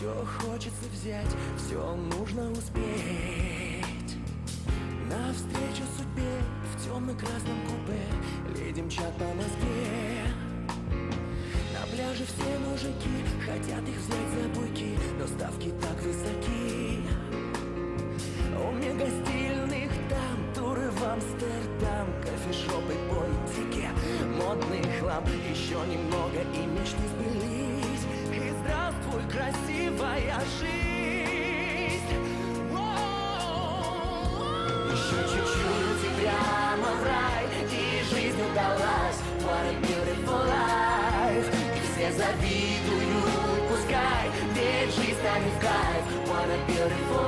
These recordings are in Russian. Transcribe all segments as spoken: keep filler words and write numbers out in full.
Все хочется взять, все нужно успеть. Навстречу судьбе в темно-красном купе леди мчат по Москве. На пляже все мужики хотят их взять за буйки, но ставки так высоки. У мегастильных там туры в Амстердам, кофешопы, политики, модный хлам. Еще немного и мечты сбылись, и здравствуй, красивая жизнь. Еще чуть-чуть и прямо в рай, и жизнь удалась. What a beautiful life. И все завидуют, пускай, ведь жизнь станет в кайф. What a beautiful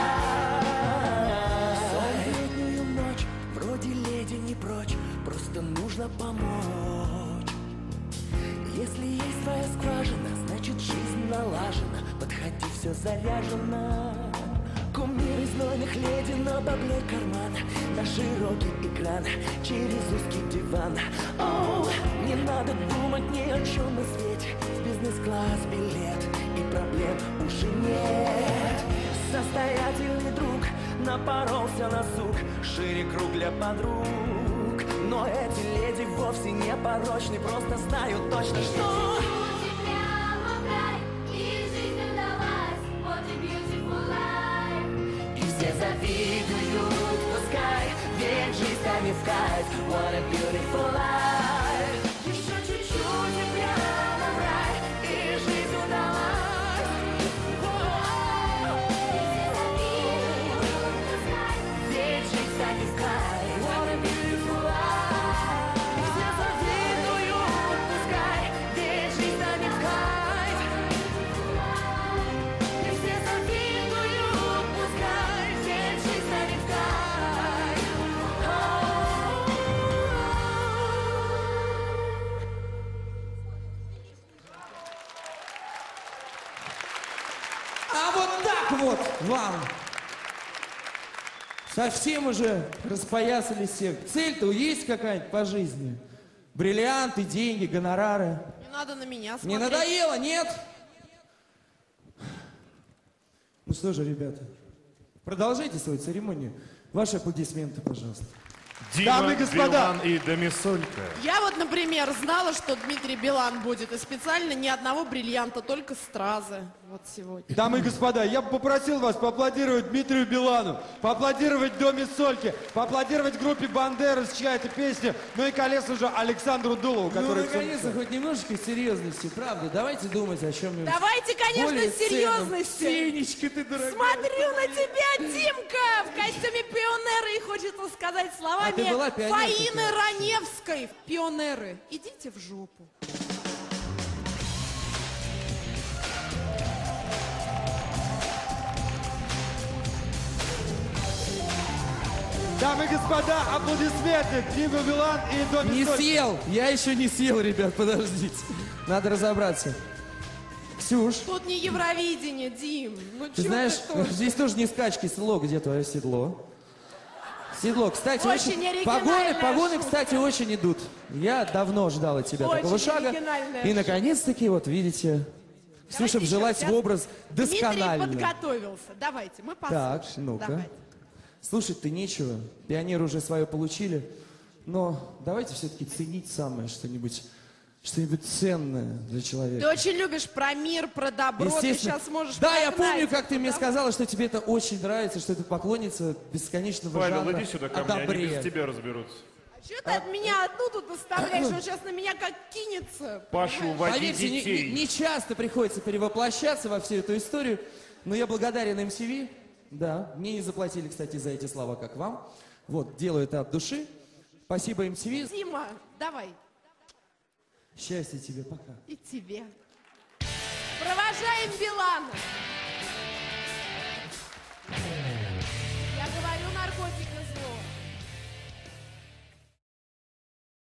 life. Солнечную ночь, вроде леди не прочь, просто нужно помочь. Если есть твоя скважина, значит жизнь налажена. Подходи, все заряжено. Кумир из знойных леди на бабле кармана, на широкий экран, через узкий диван. Оу, не надо думать ни о чем на свете. В бизнес-класс билет, и проблем уже нет. Состоятельный друг напоролся на сук, шире круг для подруг. Но эти леди вовсе не порочны, просто знают точно, что... Все завидуют, пускай, ведь жизнь станет в кайф. What a beautiful life. Еще чуть-чуть и прямо в рай, и жизнь удалась. Ведь жизнь станет в кайф. What a beautiful life. Все завидуют, пускай, ведь жизнь станет в кайф. И все завидуют, пускай. А вот так вот вам. Совсем уже распоясались все. Цель-то есть какая-нибудь по жизни? Бриллианты, деньги, гонорары. Не надо на меня смотреть. Не надоело, нет? Ну что же, ребята, продолжайте свою церемонию. Ваши аплодисменты, пожалуйста. Дима, дамы и господа, Билан и Домисолька. Я вот, например, знала, что Дмитрий Билан будет, и специально ни одного бриллианта, только стразы. Вот сегодня. Дамы и господа, я бы попросил вас поаплодировать Дмитрию Билану, поаплодировать Домисольке, поаплодировать группе Бандерас, чья это песня, ну и, конечно же, Александру Дулову, ну, который... наконец-то, хоть немножечко серьезности, правда? Давайте думать о чем-нибудь. Давайте, конечно, более серьезности. ценном. Сенечка ты, дорогая. Смотрю на тебя, Димка, в костюме пионера, и хочется сказать словами А ты была пионеркой, Фаины конечно. Раневской. Пионеры, идите в жопу. Дамы и господа, аплодисменты Дима Билан и Домисолька. Не съел, я еще не съел, ребят, подождите. Надо разобраться. Ксюш, Тут не Евровидение, Дим. Ну, ты чё знаешь, ты тоже? здесь тоже не скачки, седло. Где твое седло? Седло, кстати, Очень очень... оригинальная Погоны, погоны, шутка. кстати, очень идут. Я давно ждал от тебя Очень такого шага. оригинальная И, шутка. наконец-таки, вот видите, Ксюша Давайте вжилась еще в образ досконально. Дмитрий подготовился. Давайте, мы послушаем. Так, ну-ка. Давайте. Слушать-то нечего. Пионеры уже свое получили. Но давайте все-таки ценить самое что-нибудь, что-нибудь ценное для человека. Ты очень любишь про мир, про добро, ты сейчас можешь Да, я прогнать помню, как ты мне добро. сказала, что тебе это очень нравится, что это поклонница бесконечного Павел, жанра иди сюда ко о мне, они добре. без тебя разберутся. А что ты от меня одну тут наставляешь? Он сейчас на меня как кинется. Пашу, уводи Поверьте, не, детей. не- не часто приходится перевоплощаться во всю эту историю, но я благодарен эм си ви. Да, мне не заплатили, кстати, за эти слова, как вам. Вот, делаю это от души. Спасибо эм си ви. Дима, давай. Счастья тебе, пока. И тебе. Провожаем Билана.